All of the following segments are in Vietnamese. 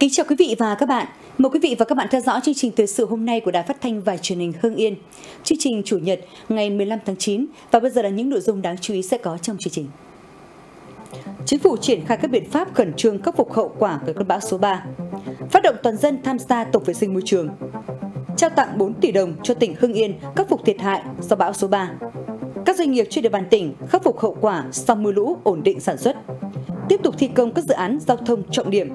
Kính chào quý vị và các bạn. Mời quý vị và các bạn theo dõi chương trình thời sự hôm nay của Đài Phát thanh và Truyền hình Hưng Yên. Chương trình Chủ nhật ngày 15 tháng 9 và bây giờ là những nội dung đáng chú ý sẽ có trong chương trình. Chính phủ triển khai các biện pháp khẩn trương khắc phục hậu quả của cơn bão số 3. Phát động toàn dân tham gia tổng vệ sinh môi trường. Trao tặng 4 tỷ đồng cho tỉnh Hưng Yên khắc phục thiệt hại do bão số 3. Các doanh nghiệp trên địa bàn tỉnh khắc phục hậu quả sau mưa lũ, ổn định sản xuất. Tiếp tục thi công các dự án giao thông trọng điểm.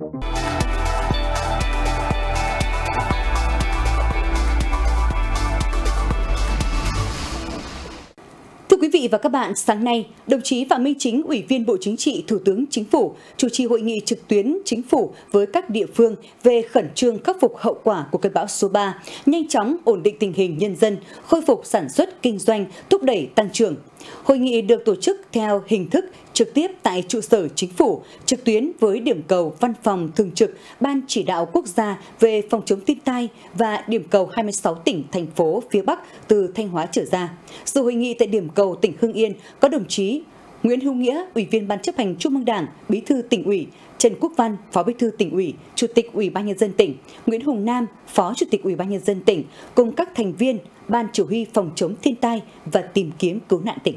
Thưa quý vị và các bạn, sáng nay, đồng chí Phạm Minh Chính, Ủy viên Bộ Chính trị, Thủ tướng Chính phủ, chủ trì hội nghị trực tuyến Chính phủ với các địa phương về khẩn trương khắc phục hậu quả của cơn bão số 3, nhanh chóng ổn định tình hình nhân dân, khôi phục sản xuất, kinh doanh, thúc đẩy tăng trưởng. Hội nghị được tổ chức theo hình thức trực tiếp tại trụ sở Chính phủ, trực tuyến với điểm cầu Văn phòng Thường trực Ban Chỉ đạo Quốc gia về phòng chống thiên tai và điểm cầu 26 tỉnh, thành phố phía Bắc từ Thanh Hóa trở ra. Dự hội nghị tại điểm cầu tỉnh Hưng Yên có đồng chí Nguyễn Hữu Nghĩa, Ủy viên Ban chấp hành Trung ương Đảng, Bí thư Tỉnh ủy, Trần Quốc Văn, Phó Bí thư Tỉnh ủy, Chủ tịch Ủy ban nhân dân tỉnh, Nguyễn Hùng Nam, Phó Chủ tịch Ủy ban nhân dân tỉnh cùng các thành viên Ban Chỉ huy phòng chống thiên tai và tìm kiếm cứu nạn tỉnh.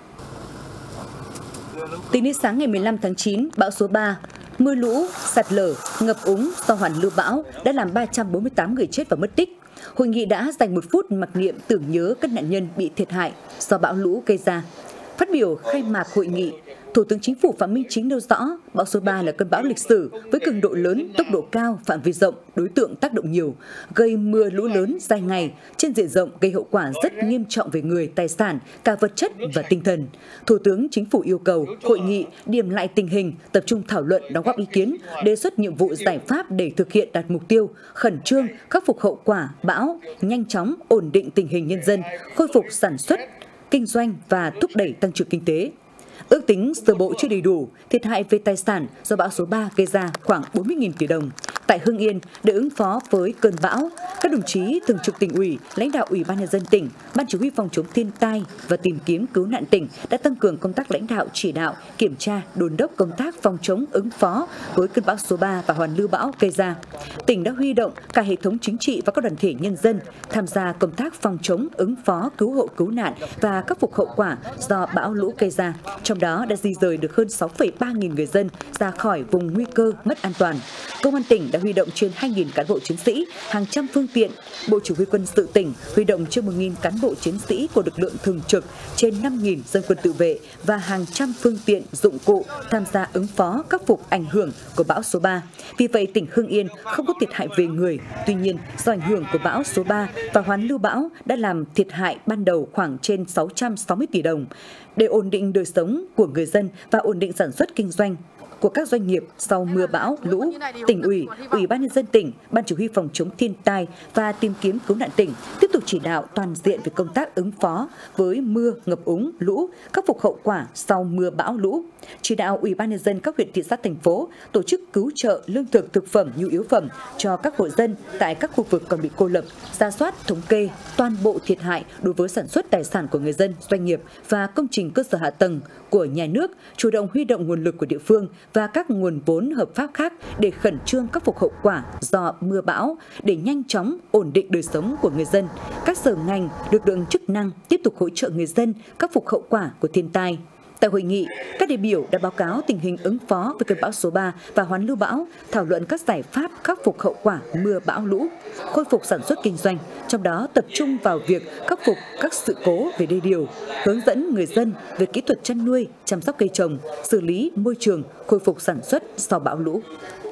Tính đến sáng ngày 15 tháng 9, bão số 3, mưa lũ, sạt lở, ngập úng do hoàn lưu bão đã làm 348 người chết và mất tích. Hội nghị đã dành 1 phút mặc niệm tưởng nhớ các nạn nhân bị thiệt hại do bão lũ gây ra. Phát biểu khai mạc hội nghị, Thủ tướng Chính phủ Phạm Minh Chính nêu rõ bão số 3 là cơn bão lịch sử với cường độ lớn, tốc độ cao, phạm vi rộng, đối tượng tác động nhiều, gây mưa lũ lớn dài ngày, trên diện rộng gây hậu quả rất nghiêm trọng về người, tài sản, cả vật chất và tinh thần. Thủ tướng Chính phủ yêu cầu hội nghị điểm lại tình hình, tập trung thảo luận, đóng góp ý kiến, đề xuất nhiệm vụ giải pháp để thực hiện đạt mục tiêu, khẩn trương khắc phục hậu quả bão, nhanh chóng ổn định tình hình nhân dân, khôi phục sản xuất, kinh doanh và thúc đẩy tăng trưởng kinh tế. Ước tính sơ bộ chưa đầy đủ, thiệt hại về tài sản do bão số 3 gây ra khoảng 40.000 tỷ đồng. Tại Hưng Yên, để ứng phó với cơn bão, các đồng chí thường trực Tỉnh ủy, lãnh đạo Ủy ban nhân dân tỉnh, Ban Chỉ huy phòng chống thiên tai và tìm kiếm cứu nạn tỉnh đã tăng cường công tác lãnh đạo, chỉ đạo, kiểm tra, đôn đốc công tác phòng chống ứng phó với cơn bão số 3 và hoàn lưu bão gây ra. Tỉnh đã huy động cả hệ thống chính trị và các đoàn thể nhân dân tham gia công tác phòng chống, ứng phó, cứu hộ, cứu nạn và khắc phục hậu quả do bão lũ gây ra. Trong đó đã di rời được hơn 6,3 nghìn người dân ra khỏi vùng nguy cơ mất an toàn. Công an tỉnh đã huy động trên 2.000 cán bộ chiến sĩ, hàng trăm phương tiện. Bộ Chỉ huy quân sự tỉnh huy động trên 1.000 cán bộ chiến sĩ của lực lượng thường trực, trên 5.000 dân quân tự vệ và hàng trăm phương tiện, dụng cụ tham gia ứng phó khắc phục ảnh hưởng của bão số 3. Vì vậy, tỉnh Hưng Yên không có thiệt hại về người. Tuy nhiên, do ảnh hưởng của bão số 3 và hoàn lưu bão đã làm thiệt hại ban đầu khoảng trên 660 tỷ đồng. Để ổn định đời sống của người dân và ổn định sản xuất kinh doanh của các doanh nghiệp sau mưa bão, lũ, Tỉnh ủy, Ủy ban nhân dân tỉnh, Ban Chỉ huy phòng chống thiên tai và tìm kiếm cứu nạn tỉnh tiếp tục chỉ đạo toàn diện về công tác ứng phó với mưa, ngập úng, lũ, khắc phục hậu quả sau mưa bão lũ. Chỉ đạo Ủy ban nhân dân các huyện, thị xã, thành phố tổ chức cứu trợ lương thực, thực phẩm, nhu yếu phẩm cho các hộ dân tại các khu vực còn bị cô lập, rà soát, thống kê toàn bộ thiệt hại đối với sản xuất tài sản của người dân, doanh nghiệp và công trình cơ sở hạ tầng của nhà nước, chủ động huy động nguồn lực của địa phương và các nguồn vốn hợp pháp khác để khẩn trương khắc phục hậu quả do mưa bão, để nhanh chóng ổn định đời sống của người dân. Các sở ngành, lực lượng chức năng tiếp tục hỗ trợ người dân khắc phục hậu quả của thiên tai. Tại hội nghị, các đại biểu đã báo cáo tình hình ứng phó với cơn bão số 3 và hoàn lưu bão, thảo luận các giải pháp khắc phục hậu quả mưa bão lũ, khôi phục sản xuất kinh doanh, trong đó tập trung vào việc khắc phục các sự cố về đê điều, hướng dẫn người dân về kỹ thuật chăn nuôi, chăm sóc cây trồng, xử lý môi trường, khôi phục sản xuất sau bão lũ.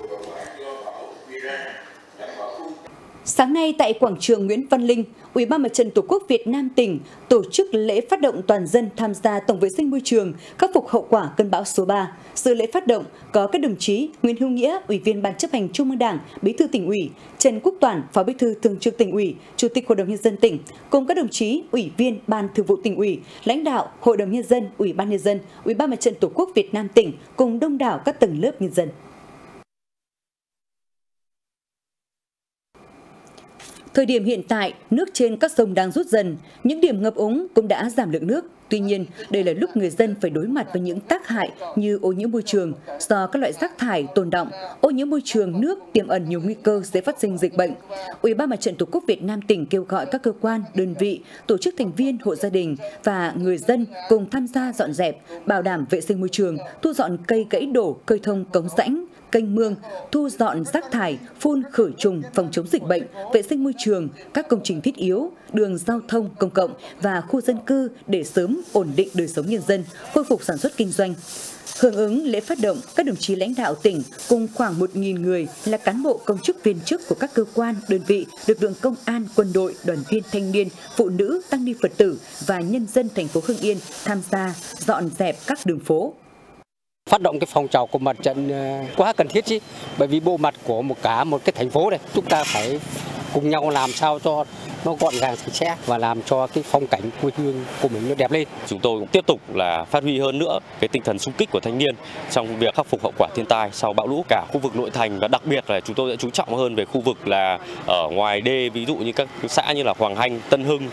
Sáng nay tại quảng trường Nguyễn Văn Linh, Ủy ban Mặt trận Tổ quốc Việt Nam tỉnh tổ chức lễ phát động toàn dân tham gia tổng vệ sinh môi trường, khắc phục hậu quả cơn bão số 3. Dự lễ phát động có các đồng chí Nguyễn Hữu Nghĩa, Ủy viên Ban chấp hành Trung ương Đảng, Bí thư Tỉnh ủy, Trần Quốc Toản, Phó Bí thư Thường trực Tỉnh ủy, Chủ tịch Hội đồng nhân dân tỉnh, cùng các đồng chí Ủy viên Ban Thường vụ Tỉnh ủy, lãnh đạo Hội đồng nhân dân, Ủy ban nhân dân, Ủy ban Mặt trận Tổ quốc Việt Nam tỉnh cùng đông đảo các tầng lớp nhân dân. Thời điểm hiện tại, nước trên các sông đang rút dần, những điểm ngập úng cũng đã giảm lượng nước. Tuy nhiên, đây là lúc người dân phải đối mặt với những tác hại như ô nhiễm môi trường do các loại rác thải tồn đọng, ô nhiễm môi trường nước tiềm ẩn nhiều nguy cơ sẽ phát sinh dịch bệnh. Ủy ban Mặt trận Tổ quốc Việt Nam tỉnh kêu gọi các cơ quan, đơn vị, tổ chức thành viên, hộ gia đình và người dân cùng tham gia dọn dẹp, bảo đảm vệ sinh môi trường, thu dọn cây gãy đổ, khơi thông cống rãnh, kênh mương, thu dọn rác thải, phun khử trùng phòng chống dịch bệnh, vệ sinh môi trường, các công trình thiết yếu, đường giao thông công cộng và khu dân cư để sớm ổn định đời sống nhân dân, khôi phục sản xuất kinh doanh. Hưởng ứng lễ phát động, các đồng chí lãnh đạo tỉnh cùng khoảng 1.000 người là cán bộ công chức viên chức của các cơ quan, đơn vị, lực lượng công an, quân đội, đoàn viên thanh niên, phụ nữ, tăng ni Phật tử và nhân dân thành phố Hưng Yên tham gia dọn dẹp các đường phố. Phát động cái phong trào của mặt trận quá cần thiết chứ, bởi vì bộ mặt của một cái thành phố này, chúng ta phải cùng nhau làm sao cho nó gọn gàng sạch sẽ và làm cho cái phong cảnh quê hương của mình nó đẹp lên. Chúng tôi cũng tiếp tục là phát huy hơn nữa cái tinh thần xung kích của thanh niên trong việc khắc phục hậu quả thiên tai sau bão lũ cả khu vực nội thành, và đặc biệt là chúng tôi sẽ chú trọng hơn về khu vực là ở ngoài đê, ví dụ như các xã như là Hoàng Hanh, Tân Hưng.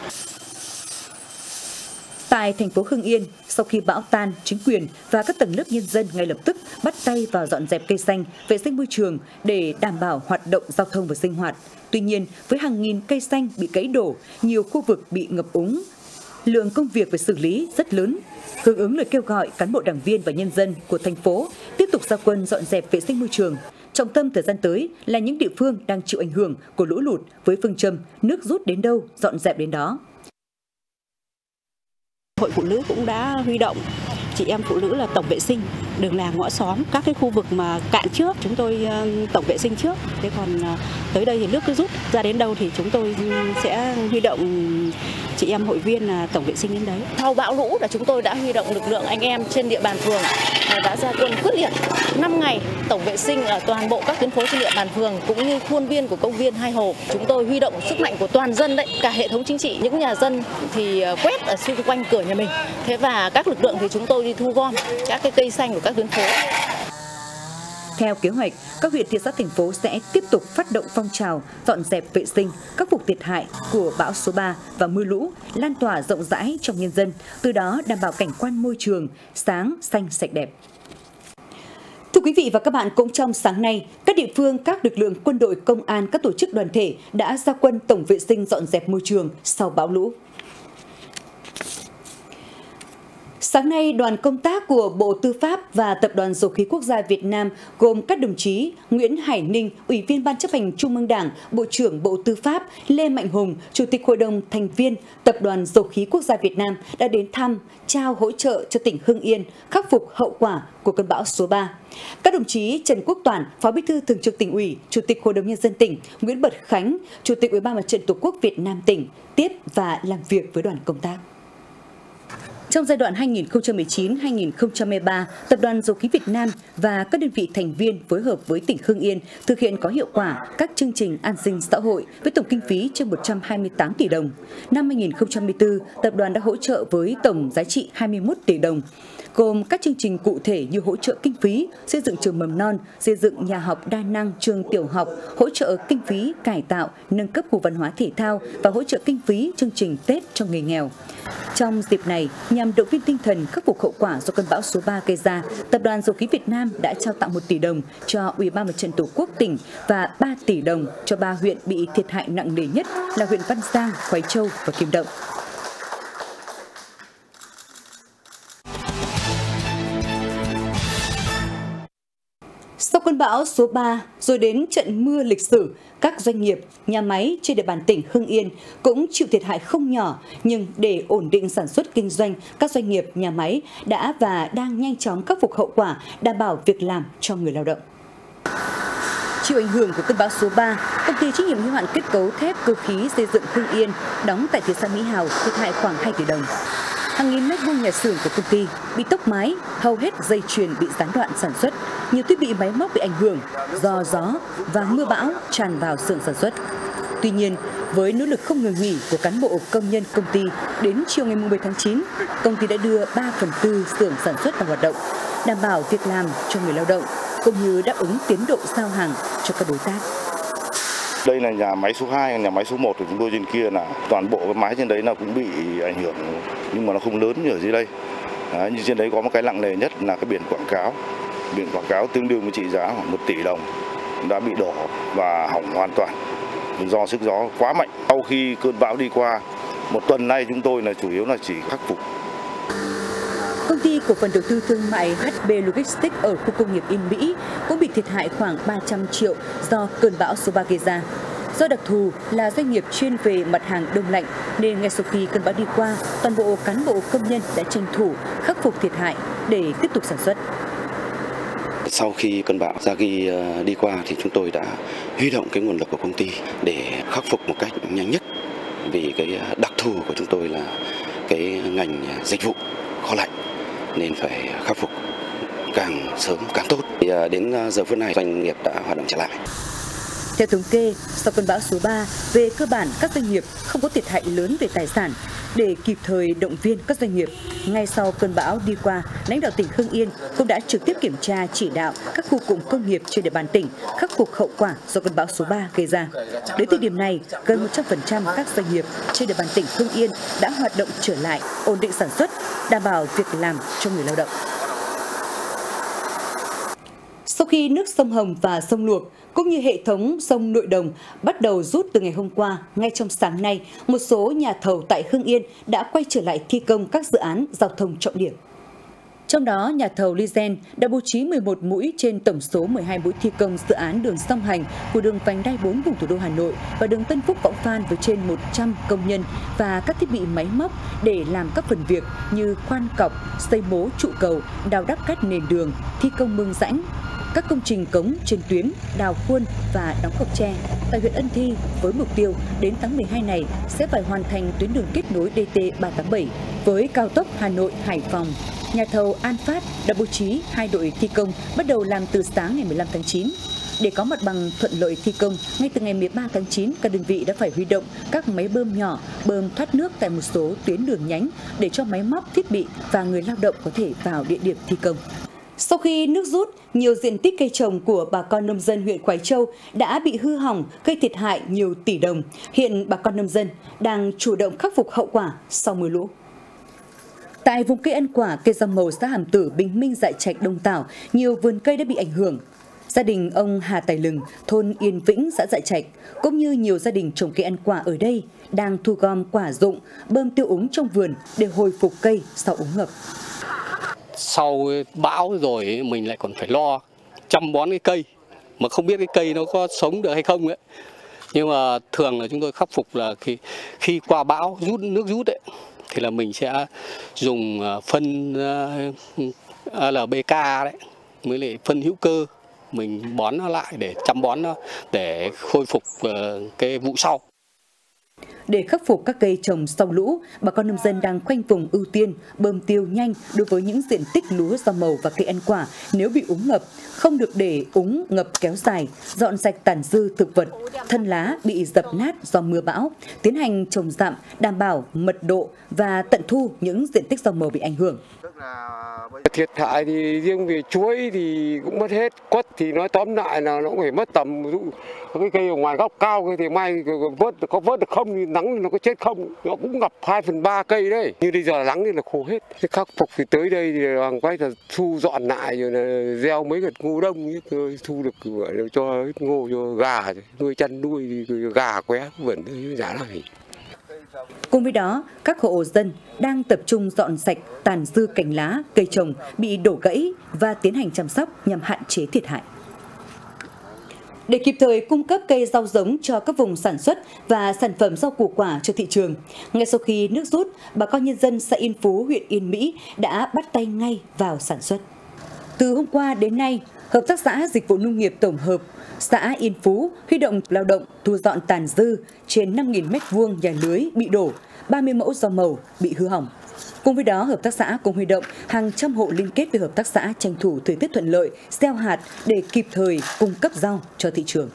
Tại thành phố Hưng Yên, sau khi bão tan, chính quyền và các tầng lớp nhân dân ngay lập tức bắt tay vào dọn dẹp cây xanh, vệ sinh môi trường để đảm bảo hoạt động giao thông và sinh hoạt. Tuy nhiên, với hàng nghìn cây xanh bị gãy đổ, nhiều khu vực bị ngập úng, lượng công việc phải xử lý rất lớn. Hưởng ứng lời kêu gọi cán bộ đảng viên và nhân dân của thành phố tiếp tục ra quân dọn dẹp vệ sinh môi trường. Trọng tâm thời gian tới là những địa phương đang chịu ảnh hưởng của lũ lụt với phương châm nước rút đến đâu, dọn dẹp đến đó. Hội phụ nữ cũng đã huy động chị em phụ nữ là tổng vệ sinh đường làng ngõ xóm, các cái khu vực mà cạn trước chúng tôi tổng vệ sinh trước. Thế còn tới đây thì nước cứ rút ra đến đâu thì chúng tôi sẽ huy động chị em hội viên là tổng vệ sinh đến đấy. Sau bão lũ là chúng tôi đã huy động lực lượng anh em trên địa bàn phường đã ra quân quyết liệt 5 ngày tổng vệ sinh ở toàn bộ các tuyến phố trên địa bàn phường cũng như khuôn viên của công viên Hai Hồ. Chúng tôi huy động sức mạnh của toàn dân đấy, cả hệ thống chính trị, những nhà dân thì quét ở xung quanh cửa nhà mình. Thế và các lực lượng thì chúng tôi đi thu gom các cái cây xanh của các tuyến phố. Theo kế hoạch, các huyện, thị xã, thành phố sẽ tiếp tục phát động phong trào dọn dẹp vệ sinh, khắc phục thiệt hại của bão số 3 và mưa lũ, lan tỏa rộng rãi trong nhân dân, từ đó đảm bảo cảnh quan môi trường sáng, xanh, sạch đẹp. Thưa quý vị và các bạn, cũng trong sáng nay, các địa phương, các lực lượng quân đội, công an, các tổ chức đoàn thể đã ra quân tổng vệ sinh dọn dẹp môi trường sau bão lũ. Sáng nay, đoàn công tác của Bộ Tư pháp và Tập đoàn Dầu khí Quốc gia Việt Nam gồm các đồng chí Nguyễn Hải Ninh, Ủy viên Ban chấp hành Trung ương Đảng, Bộ trưởng Bộ Tư pháp, Lê Mạnh Hùng, Chủ tịch Hội đồng thành viên Tập đoàn Dầu khí Quốc gia Việt Nam đã đến thăm, trao hỗ trợ cho tỉnh Hưng Yên khắc phục hậu quả của cơn bão số 3. Các đồng chí Trần Quốc Toản, Phó Bí thư Thường trực Tỉnh ủy, Chủ tịch Hội đồng Nhân dân tỉnh, Nguyễn Bật Khánh, Chủ tịch Ủy ban Mặt trận Tổ quốc Việt Nam tỉnh tiếp và làm việc với đoàn công tác. Trong giai đoạn 2019-2023, Tập đoàn Dầu khí Việt Nam và các đơn vị thành viên phối hợp với tỉnh Hưng Yên thực hiện có hiệu quả các chương trình an sinh xã hội với tổng kinh phí trên 128 tỷ đồng. Năm 2024, Tập đoàn đã hỗ trợ với tổng giá trị 21 tỷ đồng, gồm các chương trình cụ thể như hỗ trợ kinh phí xây dựng trường mầm non, xây dựng nhà học đa năng trường tiểu học, hỗ trợ kinh phí cải tạo, nâng cấp khu văn hóa thể thao và hỗ trợ kinh phí chương trình Tết cho người nghèo. Trong dịp này, nhằm động viên tinh thần khắc phục hậu quả do cơn bão số 3 gây ra, Tập đoàn Dầu khí Việt Nam đã trao tặng 1 tỷ đồng cho Ủy ban Mặt trận Tổ quốc tỉnh và 3 tỷ đồng cho 3 huyện bị thiệt hại nặng nề nhất là huyện Văn Giang, Khoái Châu và Kim Động. Sau cơn bão số 3, rồi đến trận mưa lịch sử, các doanh nghiệp, nhà máy trên địa bàn tỉnh Hưng Yên cũng chịu thiệt hại không nhỏ, nhưng để ổn định sản xuất kinh doanh, các doanh nghiệp, nhà máy đã và đang nhanh chóng khắc phục hậu quả, đảm bảo việc làm cho người lao động. Chịu ảnh hưởng của cơn bão số 3, công ty trách nhiệm hữu hạn kết cấu thép cơ khí xây dựng Hưng Yên đóng tại thị xã Mỹ Hào thiệt hại khoảng 2 tỷ đồng. Hàng nghìn mét vuông nhà xưởng của công ty bị tốc mái, hầu hết dây chuyền bị gián đoạn sản xuất, nhiều thiết bị máy móc bị ảnh hưởng do gió và mưa bão tràn vào xưởng sản xuất. Tuy nhiên, với nỗ lực không ngừng nghỉ của cán bộ công nhân công ty, đến chiều ngày 10 tháng 9, công ty đã đưa 3/4 xưởng sản xuất vào hoạt động, đảm bảo việc làm cho người lao động, cũng như đáp ứng tiến độ giao hàng cho các đối tác. Đây là nhà máy số 2, nhà máy số 1 của chúng tôi trên kia là toàn bộ cái mái trên đấy là cũng bị ảnh hưởng, nhưng mà nó không lớn như ở dưới đây. Đấy, như trên đấy có một cái nặng nề nhất là cái biển quảng cáo tương đương với trị giá khoảng 1 tỷ đồng đã bị đổ và hỏng hoàn toàn do sức gió quá mạnh. Sau khi cơn bão đi qua, một tuần nay chúng tôi là chủ yếu là chỉ khắc phục. Công ty cổ phần đầu tư thương mại HB Logistics ở khu công nghiệp Yên Mỹ cũng bị thiệt hại khoảng 300 triệu do cơn bão số 3 gây ra. Do đặc thù là doanh nghiệp chuyên về mặt hàng đông lạnh nên ngay sau khi cơn bão đi qua, toàn bộ cán bộ công nhân đã tranh thủ khắc phục thiệt hại để tiếp tục sản xuất. Sau khi cơn bão Yagi đi qua thì chúng tôi đã huy động cái nguồn lực của công ty để khắc phục một cách nhanh nhất, vì cái đặc thù của chúng tôi là cái ngành dịch vụ kho lạnh nên phải khắc phục càng sớm càng tốt. Thì đến giờ phút này doanh nghiệp đã hoạt động trở lại. Theo thống kê, sau cơn bão số 3, về cơ bản các doanh nghiệp không có thiệt hại lớn về tài sản. Để kịp thời động viên các doanh nghiệp, ngay sau cơn bão đi qua, lãnh đạo tỉnh Hưng Yên cũng đã trực tiếp kiểm tra chỉ đạo các khu cụm công nghiệp trên địa bàn tỉnh khắc phục hậu quả do cơn bão số 3 gây ra. Đến thời điểm này, gần 100% các doanh nghiệp trên địa bàn tỉnh Hưng Yên đã hoạt động trở lại, ổn định sản xuất, đảm bảo việc làm cho người lao động. Sau khi nước sông Hồng và sông Luộc cũng như hệ thống sông Nội Đồng bắt đầu rút từ ngày hôm qua, ngay trong sáng nay, một số nhà thầu tại Hưng Yên đã quay trở lại thi công các dự án giao thông trọng điểm. Trong đó, nhà thầu Lizen đã bố trí 11 mũi trên tổng số 12 mũi thi công dự án đường song hành của đường vành đai 4 vùng thủ đô Hà Nội và đường Tân Phúc Võng Phan với trên 100 công nhân và các thiết bị máy móc để làm các phần việc như khoan cọc, xây mố trụ cầu, đào đắp cát nền đường, thi công mương rãnh, các công trình cống trên tuyến, đào khuôn và đóng cọc tre tại huyện Ân Thi với mục tiêu đến tháng 12 này sẽ phải hoàn thành tuyến đường kết nối DT387 với cao tốc Hà Nội - Hải Phòng. Nhà thầu An Phát đã bố trí 2 đội thi công bắt đầu làm từ sáng ngày 15 tháng 9. Để có mặt bằng thuận lợi thi công, ngay từ ngày 13 tháng 9, các đơn vị đã phải huy động các máy bơm nhỏ, bơm thoát nước tại một số tuyến đường nhánh để cho máy móc, thiết bị và người lao động có thể vào địa điểm thi công. Sau khi nước rút, nhiều diện tích cây trồng của bà con nông dân huyện Khoái Châu đã bị hư hỏng, gây thiệt hại nhiều tỷ đồng. Hiện bà con nông dân đang chủ động khắc phục hậu quả sau mưa lũ. Tại vùng cây ăn quả, cây rau màu xã Hàm Tử, Bình Minh, Dại Trạch, Đông Tảo, nhiều vườn cây đã bị ảnh hưởng. Gia đình ông Hà Tài Lừng, thôn Yên Vĩnh, xã Dại Trạch, cũng như nhiều gia đình trồng cây ăn quả ở đây đang thu gom quả rụng, bơm tiêu úng trong vườn để hồi phục cây sau úng ngập. Sau bão rồi mình lại còn phải lo chăm bón cái cây, mà không biết cái cây nó có sống được hay không ấy. Nhưng mà thường là chúng tôi khắc phục là khi qua bão nước rút ấy, thì là mình sẽ dùng phân LBK đấy, mới lại phân hữu cơ, mình bón nó lại để chăm bón nó để khôi phục cái vụ sau. Để khắc phục các cây trồng sau lũ, bà con nông dân đang khoanh vùng ưu tiên bơm tiêu nhanh đối với những diện tích lúa, rau màu và cây ăn quả nếu bị úng ngập, không được để úng ngập kéo dài, dọn sạch tàn dư thực vật, thân lá bị dập nát do mưa bão, tiến hành trồng dặm, đảm bảo mật độ và tận thu những diện tích rau màu bị ảnh hưởng. Thiệt hại thì riêng về chuối thì cũng mất hết, quất thì nói tóm lại là nó cũng phải mất tầm, ví dụ cái cây ở ngoài góc cao thì may có vớt được không, thì nắng nó có chết không, nó cũng ngập 2/3 cây đấy. Như bây giờ nắng thì là khô hết. Cái khắc phục thì tới đây thì hoàng quay là thu dọn lại rồi là gieo mấy gật ngô đông ấy, thu được cho ngô cho gà, nuôi chăn nuôi thì gà qué vẫn giá này. Cùng với đó, các hộ dân đang tập trung dọn sạch tàn dư cành lá, cây trồng bị đổ gãy và tiến hành chăm sóc nhằm hạn chế thiệt hại. Để kịp thời cung cấp cây rau giống cho các vùng sản xuất và sản phẩm rau củ quả cho thị trường, ngay sau khi nước rút, bà con nhân dân xã Yên Phú, huyện Yên Mỹ đã bắt tay ngay vào sản xuất. Từ hôm qua đến nay, Hợp tác xã Dịch vụ Nông nghiệp Tổng hợp xã Yên Phú huy động lao động thu dọn tàn dư trên 5.000 m2 nhà lưới bị đổ, 30 mẫu rau màu bị hư hỏng. Cùng với đó, hợp tác xã cũng huy động hàng trăm hộ liên kết với hợp tác xã tranh thủ thời tiết thuận lợi, gieo hạt để kịp thời cung cấp rau cho thị trường.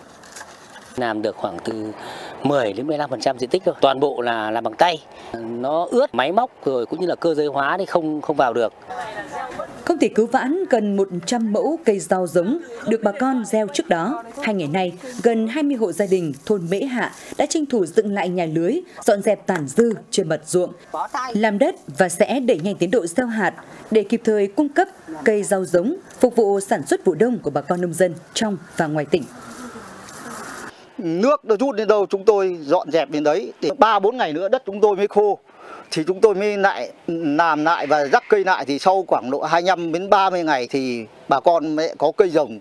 Làm được khoảng từ 10 đến 15% diện tích thôi. Toàn bộ là làm bằng tay. Nó ướt, máy móc rồi cũng như là cơ giới hóa thì không vào được. Không thể cứu vãn gần 100 mẫu cây rau giống được bà con gieo trước đó. 2 ngày nay, gần 20 hộ gia đình thôn Mễ Hạ đã tranh thủ dựng lại nhà lưới, dọn dẹp tàn dư trên mặt ruộng, làm đất và sẽ đẩy nhanh tiến độ gieo hạt để kịp thời cung cấp cây rau giống phục vụ sản xuất vụ đông của bà con nông dân trong và ngoài tỉnh. Nước nó rút đến đâu chúng tôi dọn dẹp đến đấy, 3-4 ngày nữa đất chúng tôi mới khô. Thì chúng tôi mới lại làm lại và rắc cây lại, thì sau khoảng độ 25 đến 30 ngày thì bà con mới có cây trồng.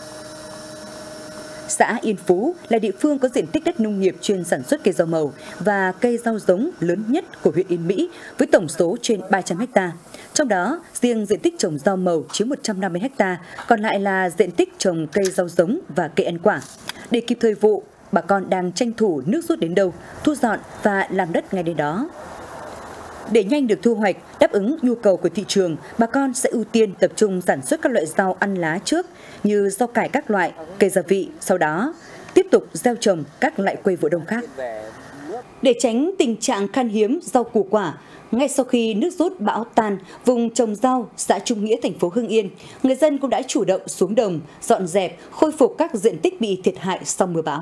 Xã Yên Phú là địa phương có diện tích đất nông nghiệp chuyên sản xuất cây rau màu và cây rau giống lớn nhất của huyện Yên Mỹ với tổng số trên 300 ha. Trong đó, riêng diện tích trồng rau màu chiếm 150 ha, còn lại là diện tích trồng cây rau giống và cây ăn quả. Để kịp thời vụ, bà con đang tranh thủ nước rút đến đâu, thu dọn và làm đất ngay đến đó. Để nhanh được thu hoạch, đáp ứng nhu cầu của thị trường, bà con sẽ ưu tiên tập trung sản xuất các loại rau ăn lá trước như rau cải các loại, cây gia vị, sau đó tiếp tục gieo trồng các loại cây vụ đông khác. Để tránh tình trạng khan hiếm rau củ quả, ngay sau khi nước rút bão tan, vùng trồng rau xã Trung Nghĩa, thành phố Hưng Yên, người dân cũng đã chủ động xuống đồng, dọn dẹp, khôi phục các diện tích bị thiệt hại sau mưa bão.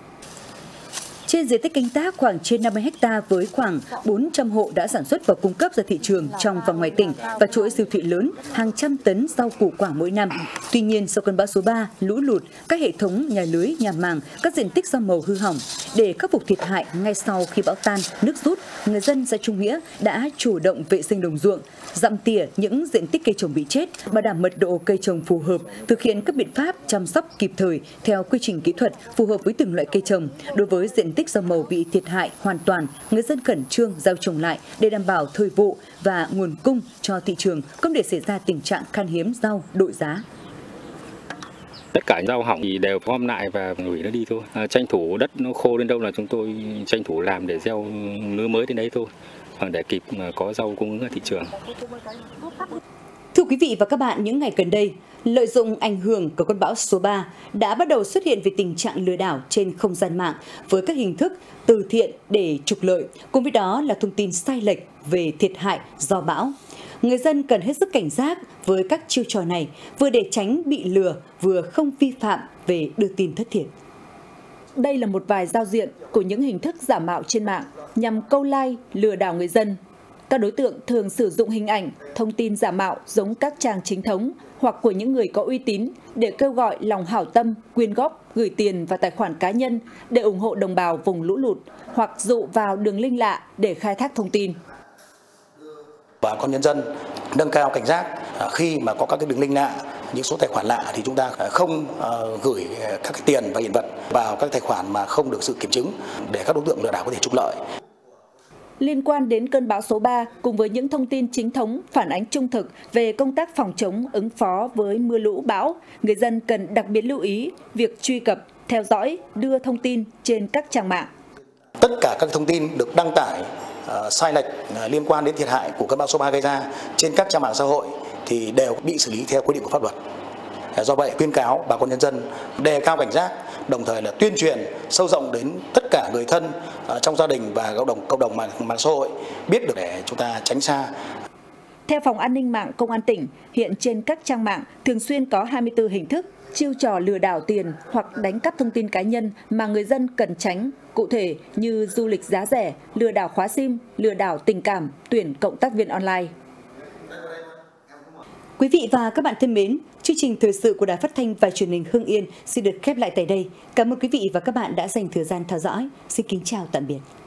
Trên diện tích canh tác khoảng trên 50 ha với khoảng 400 hộ đã sản xuất và cung cấp ra thị trường trong và ngoài tỉnh và chuỗi siêu thị lớn hàng trăm tấn rau củ quả mỗi năm. Tuy nhiên, sau cơn bão số 3, lũ lụt, các hệ thống nhà lưới, nhà màng, các diện tích rau màu hư hỏng. Để khắc phục thiệt hại ngay sau khi bão tan, nước rút, người dân xã Trung Nghĩa đã chủ động vệ sinh đồng ruộng, dặm tỉa những diện tích cây trồng bị chết, bảo đảm mật độ cây trồng phù hợp, thực hiện các biện pháp chăm sóc kịp thời theo quy trình kỹ thuật phù hợp với từng loại cây trồng. Đối với diện tích rau màu bị thiệt hại hoàn toàn, người dân khẩn trương gieo trồng lại để đảm bảo thời vụ và nguồn cung cho thị trường, không để xảy ra tình trạng khan hiếm rau đội giá. Tất cả rau hỏng thì đều gom lại và gửi nó đi thôi. Tranh thủ đất nó khô đến đâu là chúng tôi tranh thủ làm để gieo lứa mới đến đấy thôi, để kịp có rau cung ứng ở thị trường. Thưa quý vị và các bạn, những ngày gần đây, lợi dụng ảnh hưởng của cơn bão số 3 đã bắt đầu xuất hiện về tình trạng lừa đảo trên không gian mạng với các hình thức từ thiện để trục lợi, cùng với đó là thông tin sai lệch về thiệt hại do bão. Người dân cần hết sức cảnh giác với các chiêu trò này, vừa để tránh bị lừa, vừa không vi phạm về đưa tin thất thiệt. Đây là một vài giao diện của những hình thức giả mạo trên mạng nhằm câu like, lừa đảo người dân. Các đối tượng thường sử dụng hình ảnh, thông tin giả mạo giống các trang chính thống hoặc của những người có uy tín để kêu gọi lòng hảo tâm, quyên góp, gửi tiền vào tài khoản cá nhân để ủng hộ đồng bào vùng lũ lụt hoặc dụ vào đường link lạ để khai thác thông tin. Bà con nhân dân nâng cao cảnh giác khi mà có các cái đường link lạ, những số tài khoản lạ thì chúng ta không gửi các cái tiền và hiện vật vào các tài khoản mà không được sự kiểm chứng để các đối tượng lừa đảo có thể trục lợi. Liên quan đến cơn bão số 3, cùng với những thông tin chính thống phản ánh trung thực về công tác phòng chống ứng phó với mưa lũ bão, người dân cần đặc biệt lưu ý việc truy cập, theo dõi, đưa thông tin trên các trang mạng. Tất cả các thông tin được đăng tải sai lệch liên quan đến thiệt hại của cơn bão số 3 gây ra trên các trang mạng xã hội thì đều bị xử lý theo quy định của pháp luật. Do vậy, khuyên cáo bà con nhân dân đề cao cảnh giác, đồng thời là tuyên truyền sâu rộng đến tất cả người thân trong gia đình và cộng đồng mạng xã hội biết được để chúng ta tránh xa. Theo Phòng An ninh mạng Công an tỉnh, hiện trên các trang mạng thường xuyên có 24 hình thức chiêu trò lừa đảo tiền hoặc đánh cắp thông tin cá nhân mà người dân cần tránh, cụ thể như du lịch giá rẻ, lừa đảo khóa sim, lừa đảo tình cảm, tuyển cộng tác viên online. Quý vị và các bạn thân mến, chương trình thời sự của Đài Phát thanh và Truyền hình Hưng Yên xin được khép lại tại đây. Cảm ơn quý vị và các bạn đã dành thời gian theo dõi. Xin kính chào tạm biệt.